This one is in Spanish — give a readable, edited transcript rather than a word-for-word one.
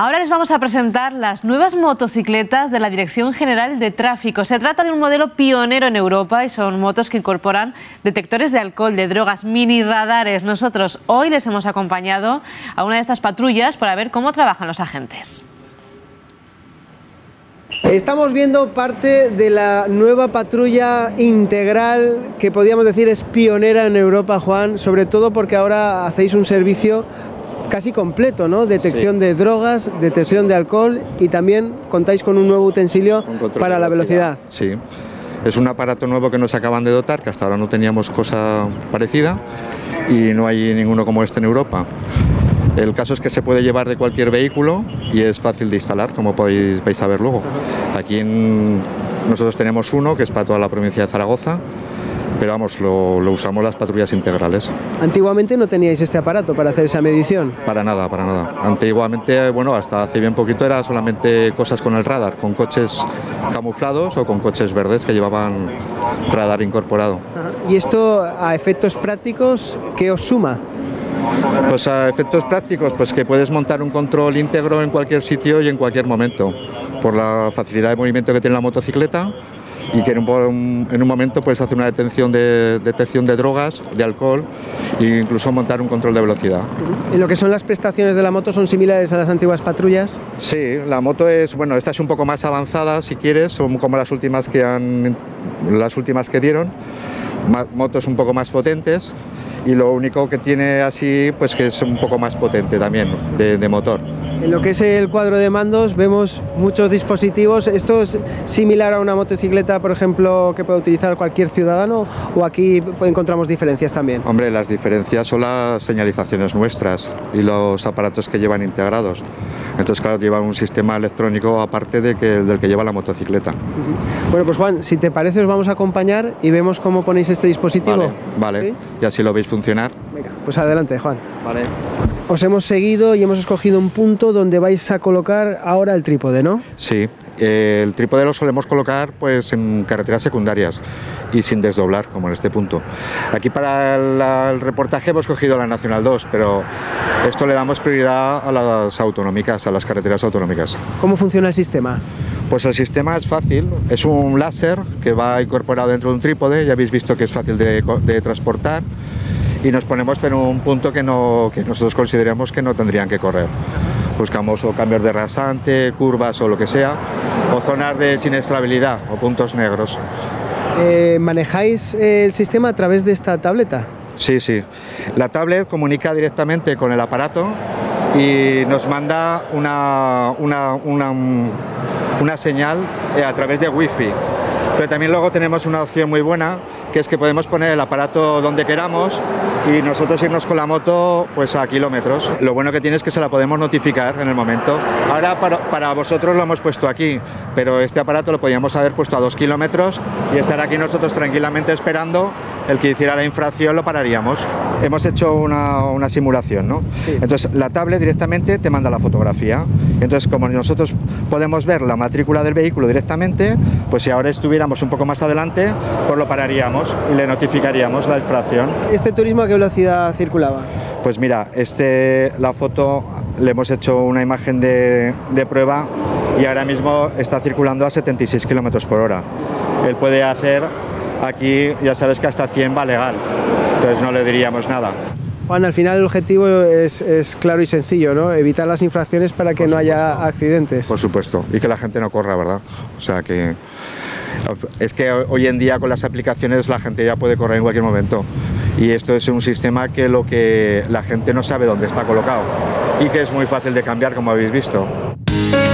Ahora les vamos a presentar las nuevas motocicletas de la Dirección General de Tráfico. Se trata de un modelo pionero en Europa y son motos que incorporan detectores de alcohol, de drogas, mini radares. Nosotros hoy les hemos acompañado a una de estas patrullas para ver cómo trabajan los agentes. Estamos viendo parte de la nueva patrulla integral que podríamos decir es pionera en Europa, Juan, sobre todo porque ahora hacéis un servicio casi completo, ¿no? Detección de drogas, detección de alcohol y también contáis con un nuevo utensilio para la velocidad. Sí, es un aparato nuevo que nos acaban de dotar, que hasta ahora no teníamos cosa parecida y no hay ninguno como este en Europa. El caso es que se puede llevar de cualquier vehículo y es fácil de instalar, como vais a ver luego. Aquí nosotros tenemos uno que es para toda la provincia de Zaragoza, pero vamos, lo usamos las patrullas integrales. Antiguamente no teníais este aparato para hacer esa medición. Para nada, para nada. Antiguamente, bueno, hasta hace bien poquito era solamente cosas con el radar, con coches camuflados o con coches verdes que llevaban radar incorporado. ¿Y esto a efectos prácticos qué os suma? Pues a efectos prácticos, pues que puedes montar un control íntegro en cualquier sitio y en cualquier momento, por la facilidad de movimiento que tiene la motocicleta y que en un momento puedes hacer una detección de drogas, de alcohol e incluso montar un control de velocidad. ¿Y lo que son las prestaciones de la moto son similares a las antiguas patrullas? Sí, la moto es, bueno, esta es un poco más avanzada si quieres, son como las últimas que dieron, motos un poco más potentes. Y lo único que tiene así, pues que es un poco más potente también, de motor. En lo que es el cuadro de mandos vemos muchos dispositivos. ¿Esto es similar a una motocicleta, por ejemplo, que puede utilizar cualquier ciudadano o aquí encontramos diferencias también? Hombre, las diferencias son las señalizaciones nuestras y los aparatos que llevan integrados. Entonces, claro, llevan un sistema electrónico aparte del que lleva la motocicleta. Bueno, pues Juan, si te parece os vamos a acompañar y vemos cómo ponéis este dispositivo. Vale, ¿sí? Y así lo veis funcionar. Venga, pues adelante, Juan. Vale. Os hemos seguido y hemos escogido un punto donde vais a colocar ahora el trípode, ¿no? Sí, el trípode lo solemos colocar pues en carreteras secundarias y sin desdoblar, como en este punto. Aquí para el reportaje hemos cogido la Nacional 2, pero esto le damos prioridad a las autonómicas, a las carreteras autonómicas. ¿Cómo funciona el sistema? Pues el sistema es fácil, es un láser que va incorporado dentro de un trípode, ya habéis visto que es fácil de transportar. Y nos ponemos en un punto que nosotros consideremos que no tendrían que correr. Buscamos o cambios de rasante, curvas o lo que sea, o zonas de siniestrabilidad o puntos negros. ¿Manejáis el sistema a través de esta tableta? Sí, sí. La tablet comunica directamente con el aparato y nos manda una señal a través de Wi-Fi. Pero también luego tenemos una opción muy buena, que es que podemos poner el aparato donde queramos y nosotros irnos con la moto pues a kilómetros. Lo bueno que tiene es que se la podemos notificar en el momento. Ahora para vosotros lo hemos puesto aquí, pero este aparato lo podíamos haber puesto a 2 kilómetros y estar aquí nosotros tranquilamente esperando. El que hiciera la infracción lo pararíamos. Hemos hecho una simulación, ¿no? Sí. Entonces la tablet directamente te manda la fotografía. Entonces como nosotros podemos ver la matrícula del vehículo directamente, pues si ahora estuviéramos un poco más adelante, pues lo pararíamos y le notificaríamos la infracción. ¿Este turismo a qué velocidad circulaba? Pues mira, la foto le hemos hecho una imagen de prueba y ahora mismo está circulando a 76 kilómetros por hora. Él puede hacer aquí, ya sabes que hasta 100 va legal, entonces no le diríamos nada. Juan, al final el objetivo es claro y sencillo, ¿no? Evitar las infracciones para que no haya accidentes. Por supuesto, y que la gente no corra, ¿verdad? O sea que es que hoy en día con las aplicaciones la gente ya puede correr en cualquier momento y esto es un sistema que la gente no sabe dónde está colocado y que es muy fácil de cambiar, como habéis visto.